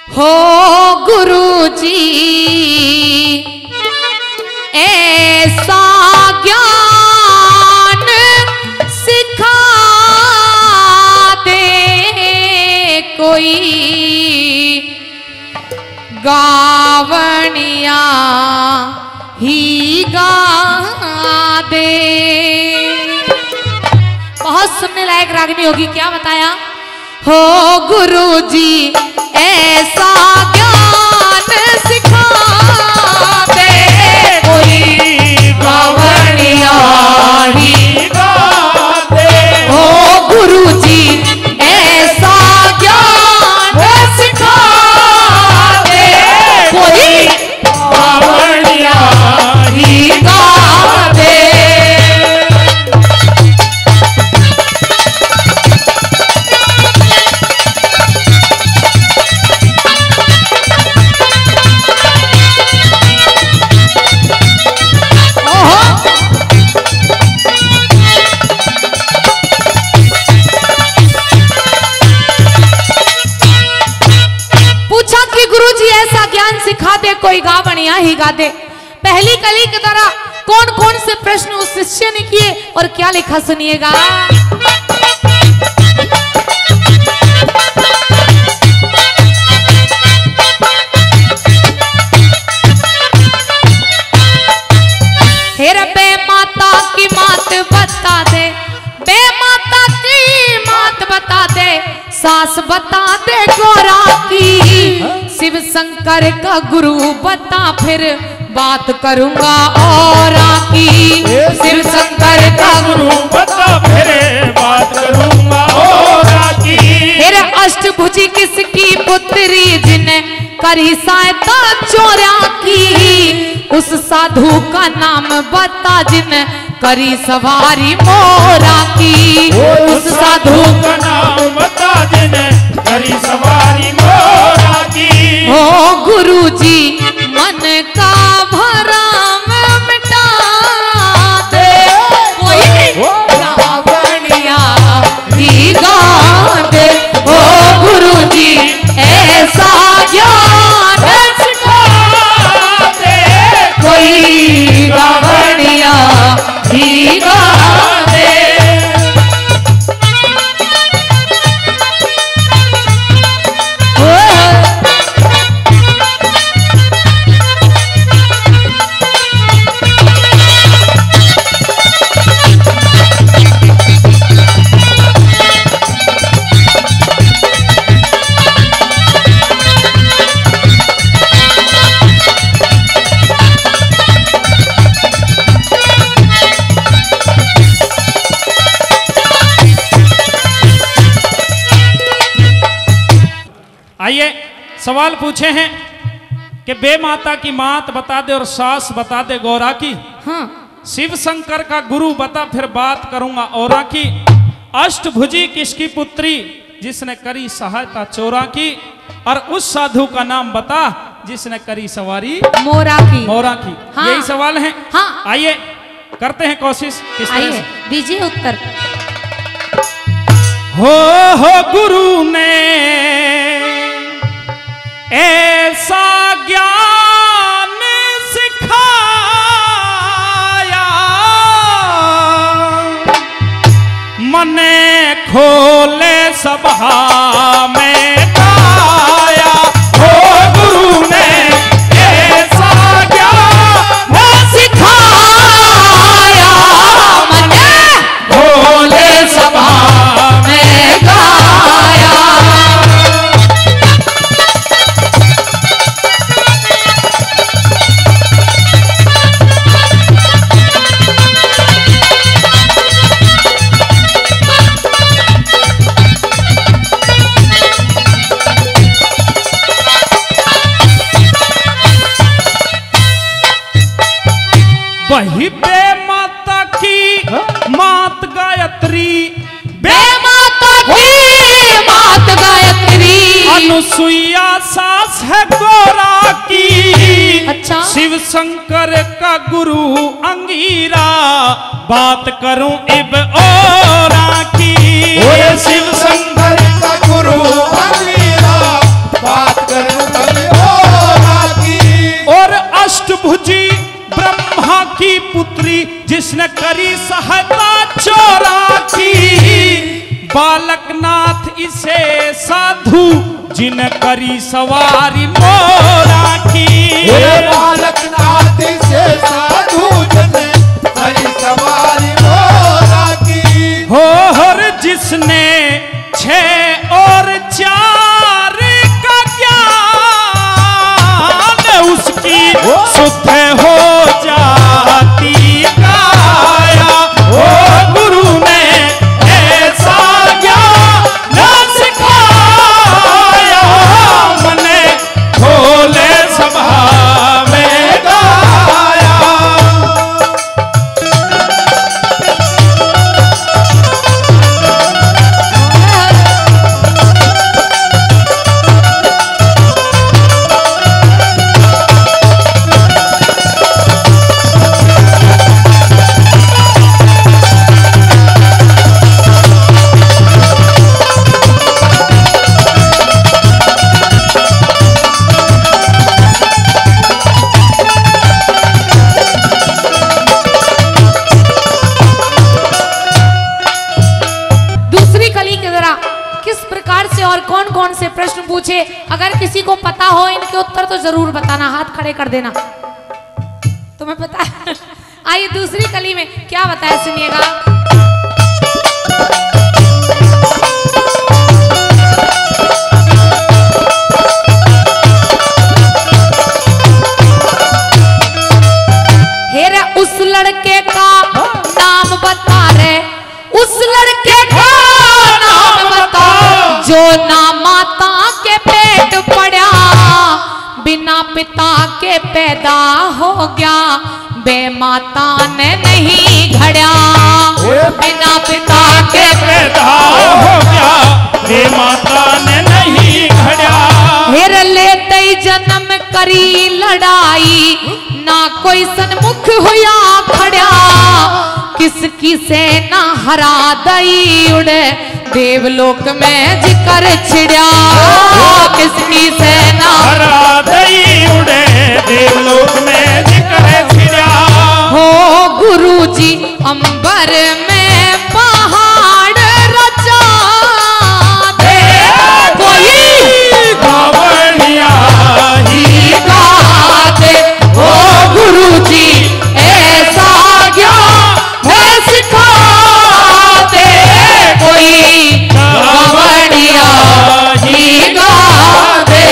हो गुरुजी ऐसा ज्ञान सिखा दे कोई गावनिया ही गा दे। बहुत सुनने लायक रागनी होगी, क्या बताया? हो गुरुजी ऐसा ज्ञान सिखा दे कोई गावनिया ही गा दे। हो गुरुजी ऐसा ज्ञान सिखा दे कोई गावनिया ही गा दे। सिखा दे कोई गावनिया ही गा दे। पहली कली की तरह कौन कौन से प्रश्न उस शिष्य ने किए और क्या लिखा, सुनिएगा। हे बे माता की मात बता दे, बे माता की मात बता दे, सास बता दे गौरा की, शिव शंकर का गुरु बता फिर बात करूंगा और की। शिव शंकर का गुरु बता फिर बात करूंगा और की। फिर अष्टभुजी किसकी पुत्री जिन्हें करी सहायता चोरा की, उस साधु का नाम बता जिन्हें करी सवारी मोरा की। उस साधु का नाम बता जिन्हें करी सवारी मोरा की। हो गुरुजी मन का भरम मिटा दे कोई गावनिया ही गा दे। हो गुरुजी ऐसा ज्ञान सिखा दे कोई गावनिया ही गा दे। आइए सवाल पूछे हैं कि बे माता की मात बता दे और सास बता दे गौरा की। हाँ। शिव शंकर का गुरु बता फिर बात करूंगा औरा की। अष्टभुजी किसकी पुत्री जिसने करी सहायता चोरा की, और उस साधु का नाम बता जिसने करी सवारी मोरा की। मोरा की। हाँ। यही सवाल है। हाँ। आइए करते हैं कोशिश, किस तरह से दीजिए उत्तर। हो गुरु ने ऐसा ज्ञान सिखाया, मने खोले सभा में गाया। हो गुरु ने ऐसा ज्ञान सिखाया, मने खोले सभा में गाया। वही बे माता की मात गायत्री, बे माता की मात गायत्री, अनुसुईया सास है गौरा की। अच्छा। शिव शंकर का गुरु अंगीरा, बात करूं इब औरा की। शिव शंकर का गुरु अंगीरा, बात करूं जिसने करी सहायता चोरा की, बालकनाथ इसे साधु जिन करी सवारी मोरा की। बालकनाथ इसे साधु जिन करी सवारी मोरा की। हो हर जिसने 6 और 4 का ज्ञान उसकी शुद्ध हो जाती काया। ओ गुरु ने ऐसा ज्ञान सिखाया, मने खोले सभा में गाया। कौन से प्रश्न पूछे, अगर किसी को पता हो इनके उत्तर तो जरूर बताना, हाथ खड़े कर देना। तुम्हें पता है? आइए दूसरी कली में क्या बताया सुनिएगा। हेरा उस लड़के का नाम बता रे, उस लड़के का नाम बता जो ना माता के पेट पड़ा, बिना पिता के पैदा हो गया, बेमाता ने नहीं घड़ा। बिना पिता के पैदा हो गया, बेमाता ने नहीं घड़ा। हेर लेते ही जन्म करी लड़ाई, ना कोई सन्मुख हुआ खड़ा, किसकी सेना हरा दई उड़े, देवलोक में जिक्र छिड़ा। किसकी सेना हरा दई उड़े, देवलोक में जिक्र छिड़ा। हो गुरुजी अंबर में पहाड़ रचा दे, कोई गावड़िया ही गा दे। हो गुरुजी ऐसा ज्ञान है सिखा दे, कोई गावड़िया ही गा दे।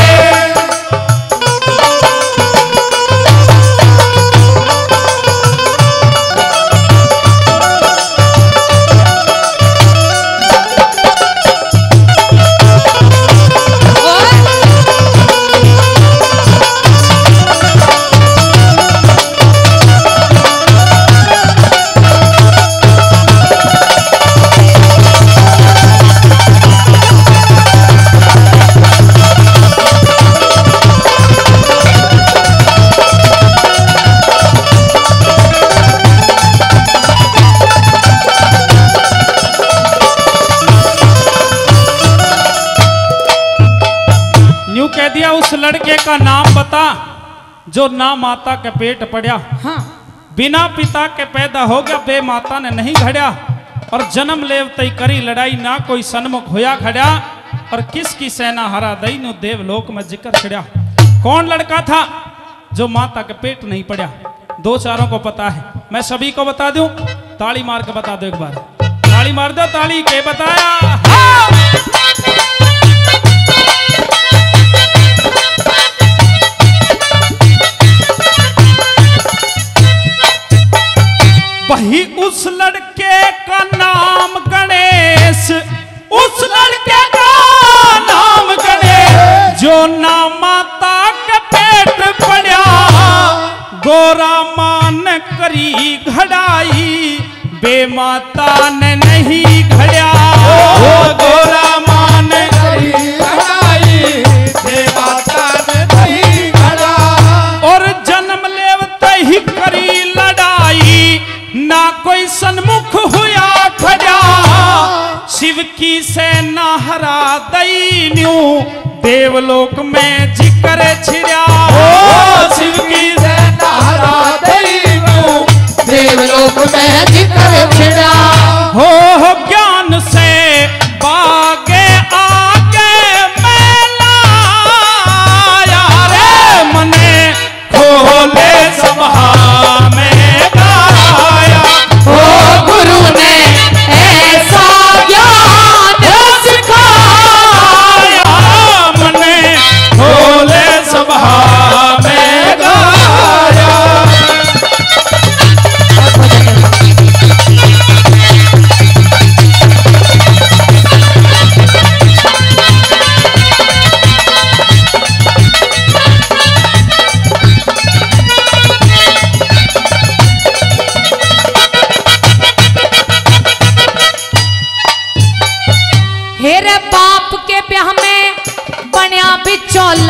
कह दिया उस लड़के का नाम बता जो ना माता के पेट पड़ा, हाँ। बिना पिता के पैदा हो गया, बे माता ने नहीं घड़ा, और जन्म लेव तई करी लड़ाई, ना कोई सन्मुख होया खड़ा, और किसकी सेना हरा दई नु देवलोक में जिक्र छिड़ा। कौन लड़का था जो माता के पेट नहीं पड़ा? 2-4 को पता है, मैं सभी को बता दूं। ताली मार के बता दो एक बार, ताली मार दो, ताली के बताया। हाँ! वही उस लड़के का नाम गणेश, उस लड़के का नाम गणेश, जो ना माता के पेट पड़ा, गोरा मान करी घड़ाई, बेमाता ने नहीं घड़ा। गोरा मान करी घड़ाई, बेमाता ने नहीं घड़ा। और जन्म लेवते ही करी लड़ाई, ना कोई सन्मुख हुआ खड़ा, शिव की सेना हरा दई न्यू, देवलोक में जिक्र छिड़ा। शिव की सेना हरा दई न्यू, देवलोक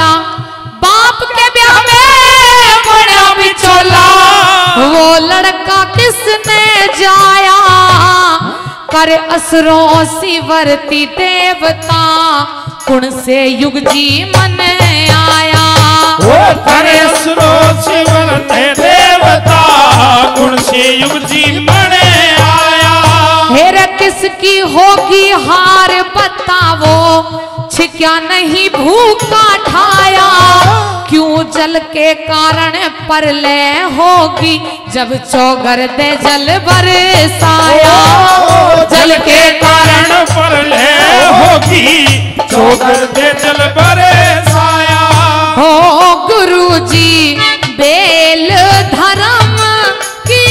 बिचौला, बाप के ब्याह में बड़ा बिचौला, वो लड़का किसने जाया, कर असुरों सी वर्ती देवता, कुण से युग जी मन आया। वो करे असुरों से वर्ते देवता, कुण से युग जी मन आया। हेर किसकी होगी हार बतावो, छिक्या नहीं भूखा ठाया, क्यों जल के कारण परलय होगी, जब चौगर दे जल बरसाया। जल के कारण परलय होगी, चौगर दे जल बरसाया। हो गुरु जी बेल धर्म की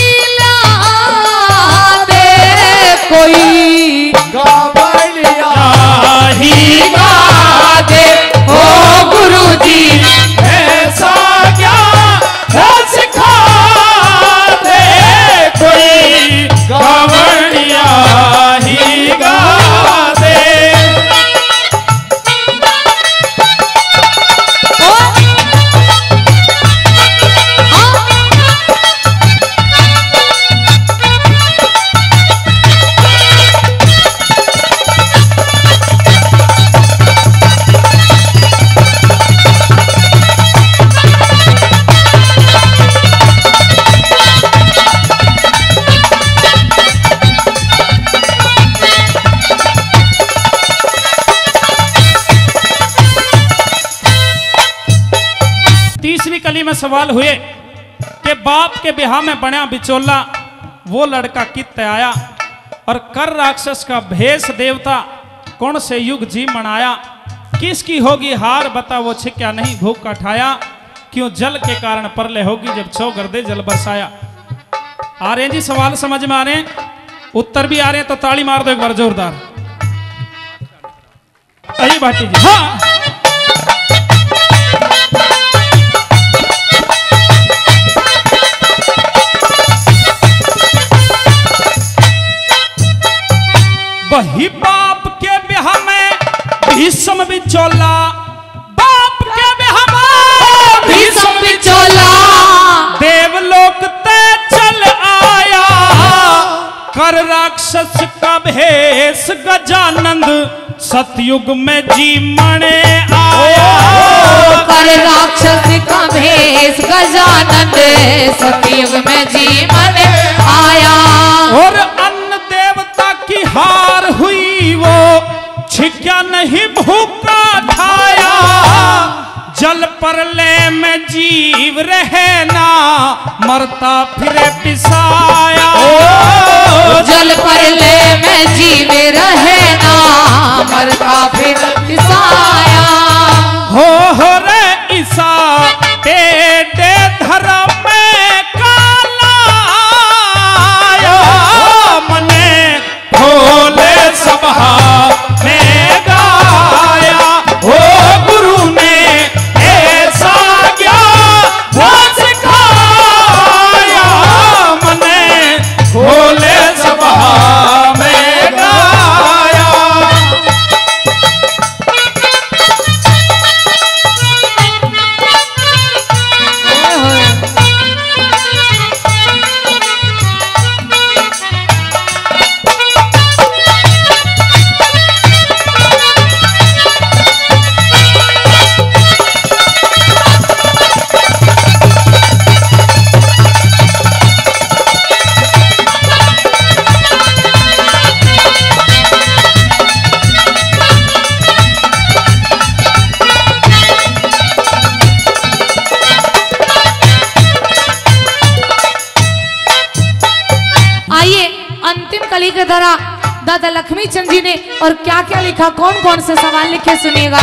ला दे कोई, गावड़िया ही गा दे। हो गुरु जी ऐसा क्या सिखा दे कोई, गावड़िया ही गा दे। तीसरी कली में सवाल हुए कि बाप के बिहार में बना बिचौला, वो लड़का कित आया, और कर राक्षस का भेष देवता, कौन से युग जी मनाया, किसकी होगी हार बता, वो छिक्या नहीं भूख का ठाया, क्यों जल के कारण परले होगी, जब चौगर दे जल बरसाया। आ रहे हैं जी सवाल समझ में आ रहे हैं, उत्तर भी आ रहे हैं, तो ताली मार दो एक बार जोरदार। अही भाटी जी, हाँ वही बाप के ब्याह में भीष्म बिचौला, बाप के ब्याह में भीष्म बिचौला, देवलोक ते चल आया, कर राक्षस का भेष गजानंद, सतयुग में जी मणे आया। कर राक्षस का भेष गजानंद, सतयुग में जी मन आया। और अन्न देवता की हार हुई, वो छिक्या नहीं भूखा ठाया, जल परले में जीव रहना, मरता फिरे पिसाया। जल परले में जीव रहना, मरता फिर पिसाया। हो रे ईसा टेढ़े धर्म में काला आया, मने भोले सभा में गाया। हो गुरु ने ऐसा ज्ञान सिखाया, मने भोले सभा में गाया। आइए अंतिम कली के द्वारा दादा लक्ष्मी चंद जी ने और क्या क्या लिखा, कौन कौन से सवाल लिखे, सुनिएगा।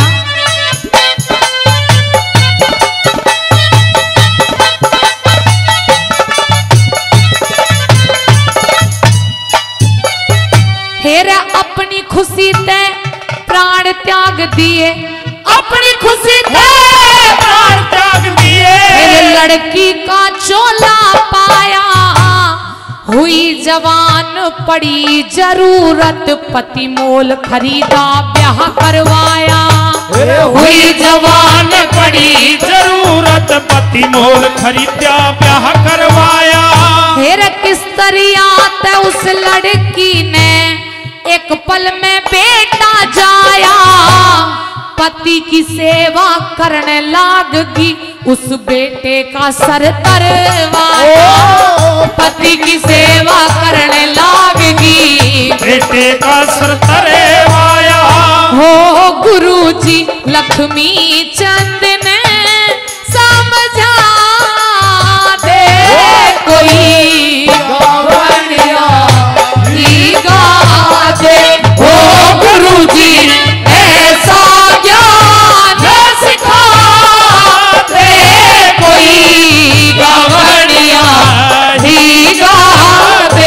हेरा अपनी खुशी ते प्राण त्याग दिए, अपनी खुशी ते प्राण त्याग दिए, मेरे लड़की का चोला पाया, हुई जवान पड़ी जरूरत, पति मोल खरीदा ब्याह करवाया। हुई जवान पड़ी जरूरत पति मोल खरीदा ब्याह करवाया। फिर किस तरह उस लड़की ने एक पल में बेटा जाया, पति की सेवा करने लागगी उस बेटे का सर तरवाया। पति की सेवा करने लागगी बेटे का सर तरवाया। हो गुरुजी लक्ष्मी चंद ने समझा दे कोई गवनिया ही गा दे। हो गुरुजी ऐसा ज्ञान सिखा दे कोई गवनिया ही गा दे।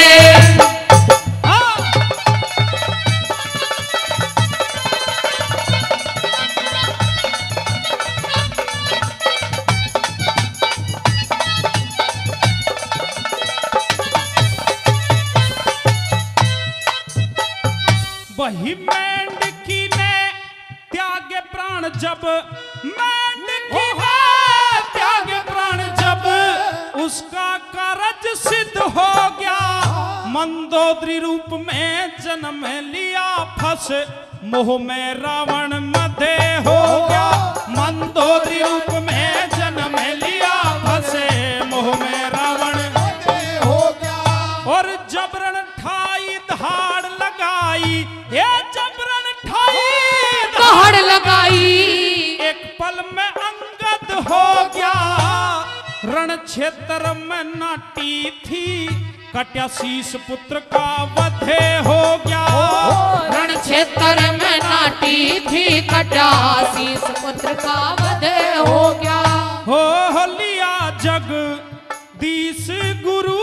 वही मेंढकी ने त्यागे प्राण जब, मेंढकी ने त्यागे प्राण जब उसका कारज सिद्ध हो गया। मंदोदरी रूप में जन्म लिया फंस मोह में रावण मध्य हो गया। मंदोदरी रूप में जन्म लिया फंसे मोह में रावण हो गया। और जबरन ठाई धाड़ लगाई, ये जबरन ठाई दहाड़ लगाई, एक पल में अंगद हो गया। रण क्षेत्र में नाटी थी कट्या शीश पुत्र का वधे हो गया। रण क्षेत्र में नाटी थी कट्या शीश पुत्र का वधे हो गया। हो लिया जगदीश गुरु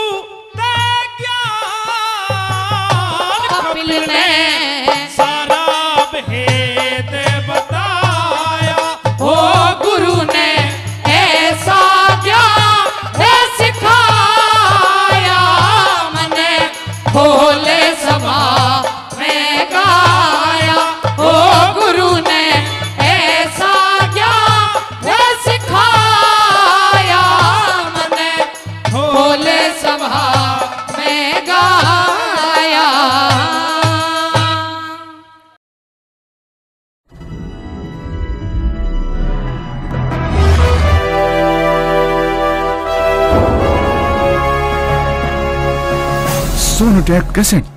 कपिल ने सारा भेद बताया। ओ गुरु ने ऐसा ज्ञान सिखाया, मैंने खोले सभा में गाया। ओ गुरु ने ऐसा ज्ञान सिखाया, मैंने खोले सभा में गाया। सोनोटेक कैसेट